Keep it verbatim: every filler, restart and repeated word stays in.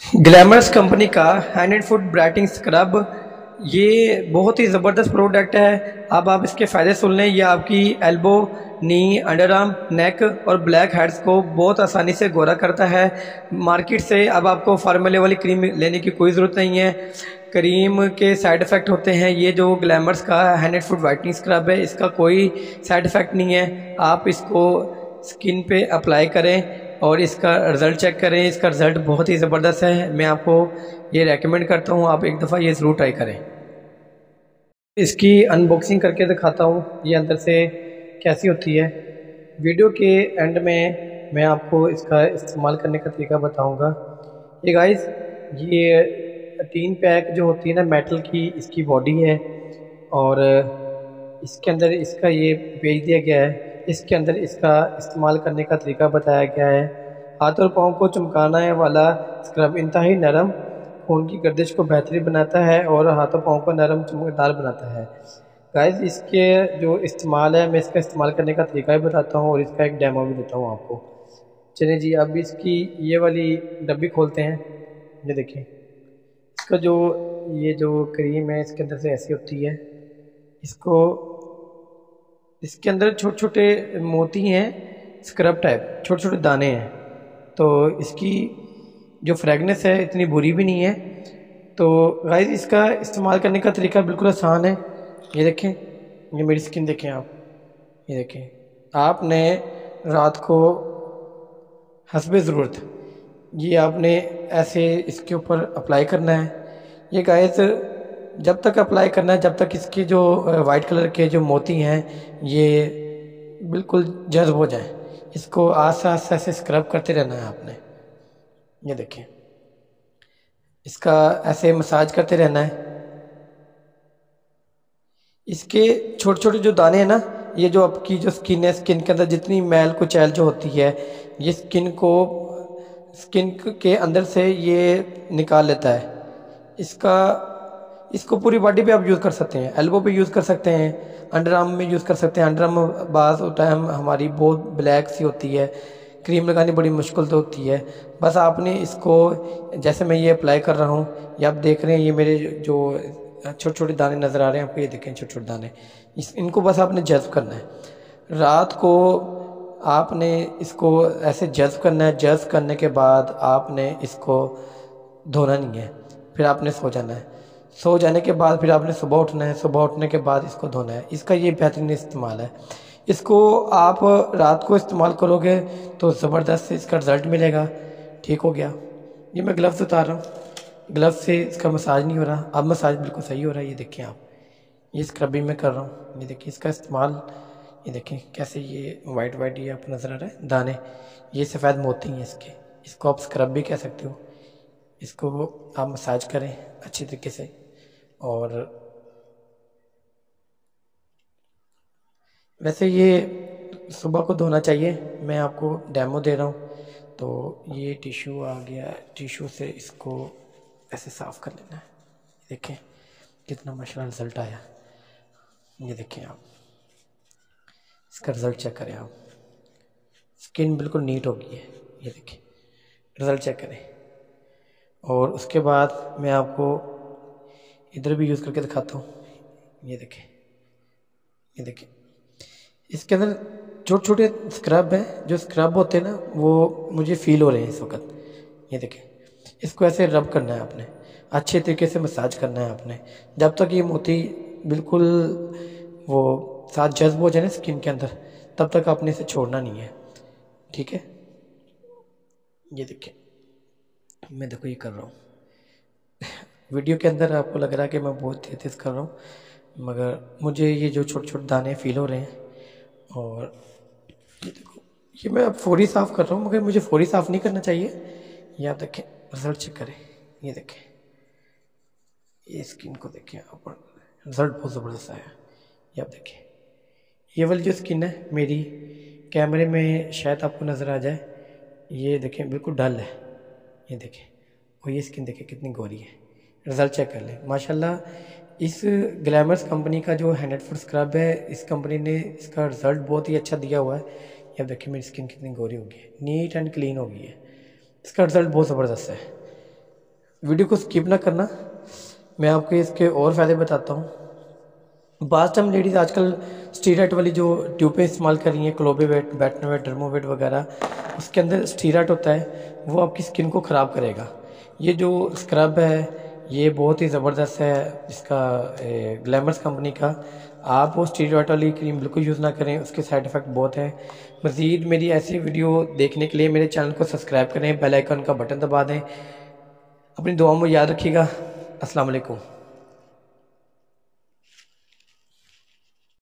Glamorous company का hand and foot brightening scrub ये बहुत ही ज़बरदस्त प्रोडक्ट है। अब आप इसके फ़ायदे सुन लें। ये आपकी elbow, knee, under arm, neck और ब्लैक हेड्स को बहुत आसानी से गोरा करता है। मार्केट से अब आपको फार्मूले वाली क्रीम लेने की कोई ज़रूरत नहीं है। क्रीम के साइड इफ़ेक्ट होते हैं। ये जो ग्लैमरस का hand and foot brightening scrub है, इसका कोई साइड इफ़ेक्ट नहीं है। आप इसको स्किन पे अप्लाई करें और इसका रिज़ल्ट चेक करें। इसका रिज़ल्ट बहुत ही ज़बरदस्त है। मैं आपको ये रेकमेंड करता हूँ, आप एक दफ़ा ये ज़रूर ट्राई करें। इसकी अनबॉक्सिंग करके दिखाता हूँ ये अंदर से कैसी होती है। वीडियो के एंड में मैं आपको इसका इस्तेमाल करने का तरीका बताऊँगा। ये गाइस, ये टीन पैक जो होती है ना मेटल की, इसकी बॉडी है और इसके अंदर इसका ये भेज दिया गया है। इसके अंदर इसका इस्तेमाल करने का तरीका बताया गया है। हाथ और पाँव को चमकाने वाला स्क्रब इंतहाई नरम, खून की गर्दिश को बेहतरीन बनाता है और हाथों पाँव को नरम चमकदार बनाता है। गाइस, इसके जो इस्तेमाल है, मैं इसका इस्तेमाल करने का तरीका भी बताता हूँ और इसका एक डेमो भी देता हूँ आपको। चलिए जी, अब इसकी ये वाली डब्बी खोलते हैं। ये देखिए, इसका जो ये जो क्रीम है इसके अंदर से ऐसी होती है। इसको इसके अंदर छोटे छोटे मोती हैं, स्क्रब टाइप छोटे छोटे दाने हैं। तो इसकी जो फ्रेगनेंस है इतनी बुरी भी नहीं है। तो गाइस, इसका इस्तेमाल करने का तरीका बिल्कुल आसान है। ये देखें, ये मेरी स्किन देखें आप। ये देखें, आपने रात को हस्बे ज़रूरत ये आपने ऐसे इसके ऊपर अप्लाई करना है। ये गाइस, जब तक अप्लाई करना है जब तक इसकी जो वाइट कलर के जो मोती हैं ये बिल्कुल जज्ब हो जाए। इसको आस्ते आस्ते ऐसे स्क्रब करते रहना है आपने। ये देखें, इसका ऐसे मसाज करते रहना है। इसके छोटे छोटे जो दाने हैं ना, ये जो आपकी जो स्किन है, स्किन के अंदर जितनी मैल कुचैल जो होती है, ये स्किन को स्किन के अंदर से ये निकाल लेता है। इसका इसको पूरी बॉडी पे आप यूज़ कर सकते हैं। एल्बो पे यूज़ कर सकते हैं, अंडर आर्म में यूज़ कर सकते हैं। अंडर आर्म बाज़ टाइम हमारी बहुत ब्लैक सी होती है, क्रीम लगानी बड़ी मुश्किल तो होती है। बस आपने इसको, जैसे मैं ये अप्लाई कर रहा हूँ, ये आप देख रहे हैं, ये मेरे जो छोटे छोटे दाने नज़र आ रहे हैं आपको, ये देखें छोटे छोटे दाने, इस इनको बस आपने जज्ब करना है। रात को आपने इसको ऐसे जज्ब करना है। जज्ब करने के बाद आपने इसको धोना नहीं है, फिर आपने सो जाना है। सो जाने के बाद फिर आपने सुबह उठना है। सुबह उठने के बाद इसको धोना है। इसका ये बेहतरीन इस्तेमाल है। इसको आप रात को इस्तेमाल करोगे तो ज़बरदस्त इसका रिज़ल्ट मिलेगा। ठीक हो गया। ये मैं ग्लव्स उतार रहा हूँ, ग्लव्स से इसका मसाज नहीं हो रहा। अब मसाज बिल्कुल सही हो रहा है। ये देखें आप, ये स्क्रबिंग में कर रहा हूँ। ये देखिए इसका इस्तेमाल, ये देखें कैसे ये वाइट वाइट ये आपको नज़र आ रहा है दाने, ये सफ़ेद मोती हैं इसके। इसको आप स्क्रब भी कह सकते हो। इसको आप मसाज करें अच्छी तरीके से। और वैसे ये सुबह को धोना चाहिए। मैं आपको डेमो दे रहा हूँ। तो ये टिश्यू आ गया, टिश्यू से इसको ऐसे साफ़ कर लेना है। देखें कितना माशाल्लाह रिज़ल्ट आया। ये देखें आप, इसका रिज़ल्ट चेक करें आप। स्किन बिल्कुल नीट हो गई है। ये देखें, रिज़ल्ट चेक करें। और उसके बाद मैं आपको इधर भी यूज़ करके दिखाता हूँ। ये देखें, ये देखें, इसके अंदर छोटे छोटे स्क्रब हैं। जो स्क्रब होते हैं ना, वो मुझे फील हो रहे हैं इस वक्त। ये देखें, इसको ऐसे रब करना है आपने, अच्छे तरीके से मसाज करना है आपने, जब तक ये मोती बिल्कुल वो साथ जज्ब हो जाए ना स्किन के अंदर, तब तक आपने इसे छोड़ना नहीं है। ठीक है। ये देखिए, मैं देखो ये कर रहा हूँ। वीडियो के अंदर आपको लग रहा है कि मैं बहुत तेज तेज कर रहा हूँ, मगर मुझे ये जो छोटे छोटे दाने फील हो रहे हैं। और ये देखो, ये मैं अब फौरी साफ़ कर रहा हूँ, मगर मुझे फौरी साफ़ नहीं करना चाहिए। ये आप देखें, रिज़ल्ट चेक करें। ये देखें, ये स्किन को देखें आप, रिज़ल्ट बहुत ज़बरदस्त आया। ये आप देखें, ये वाली जो स्किन है मेरी, कैमरे में शायद आपको नज़र आ जाए, ये देखें बिल्कुल डल है। ये देखें, और ये स्किन देखें कितनी गोरी है। रिज़ल्ट चेक कर लें। माशाल्लाह, इस ग्लैमरस कंपनी का जो हैंड एंड फुट स्क्रब है, इस कंपनी ने इसका रिज़ल्ट बहुत ही अच्छा दिया हुआ है। ये अब देखिए मेरी स्किन कितनी गोरी हो गई है, नीट एंड क्लीन हो गई है। इसका रिज़ल्ट बहुत ज़बरदस्त है। वीडियो को स्किप ना करना, मैं आपको इसके और फ़ायदे बताता हूँ। बास्ट टाइम लेडीज़ आजकल स्टीराइट वाली जो ट्यूबें इस्तेमाल कर रही हैं, क्लोबेवेट, बेटनोवेट, डर्मोवेट वगैरह, उसके अंदर स्टीराइट होता है, वो आपकी स्किन को ख़राब करेगा। ये जो स्क्रब है ये बहुत ही ज़बरदस्त है, इसका ग्लैमर्स कंपनी का। आप वो स्टीराइट वाली क्रीम बिल्कुल यूज़ ना करें, उसके साइड इफ़ेक्ट बहुत हैं। मज़ीद मेरी ऐसी वीडियो देखने के लिए मेरे चैनल को सब्सक्राइब करें, बेल आइकन का बटन दबा दें। अपनी दुआओं में याद रखिएगा। अस्सलाम वालेकुम।